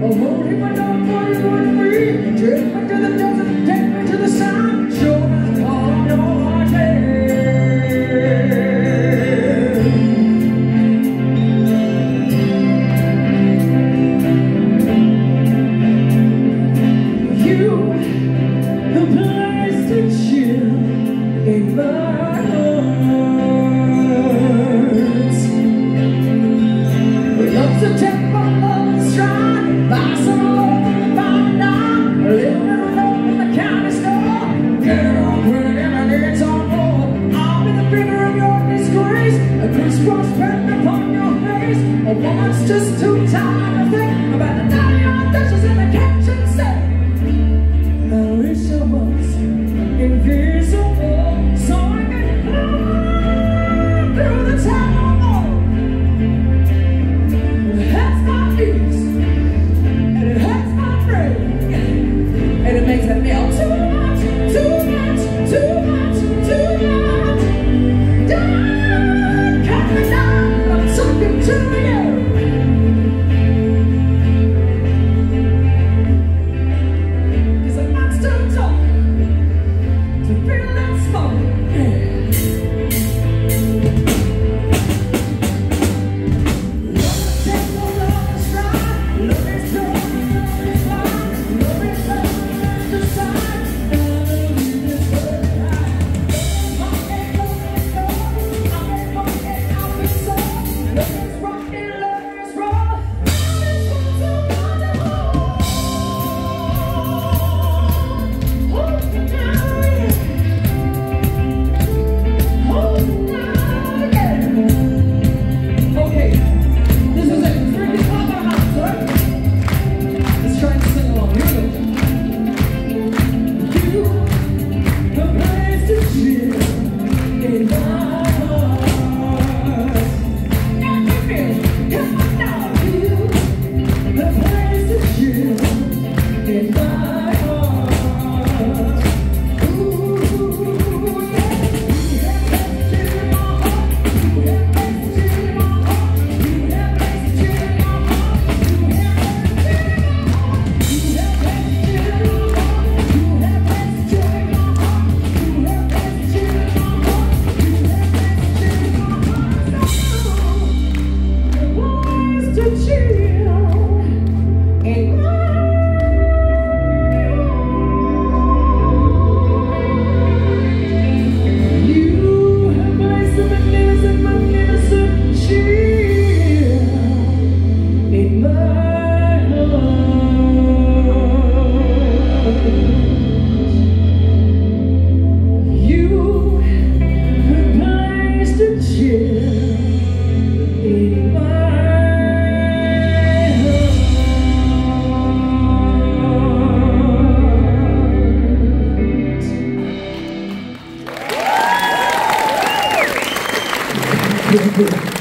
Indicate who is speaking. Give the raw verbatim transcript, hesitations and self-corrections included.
Speaker 1: Oh, hold him, my dog, for you want free. Take me to the desert, take me to the sun. Show me the call on your heart, You, the place to chill in my heart. Love's a temple, love's strong. Buy some love in the fine dime. A little bit of love in the county store. Get it on quick and I need some more. I'll be the figure of your disgrace. A crisscross pattern upon your face. A woman's just too tired to think about the ninety-nine dishes in the kitchen sink. I wish I was invisible, so I can fly through the town. It hurts my ears, and it hurts my brain, and it makes me feel too much, too much, too much, too much. Don't cut me down, I'm talking to you.
Speaker 2: Thank you.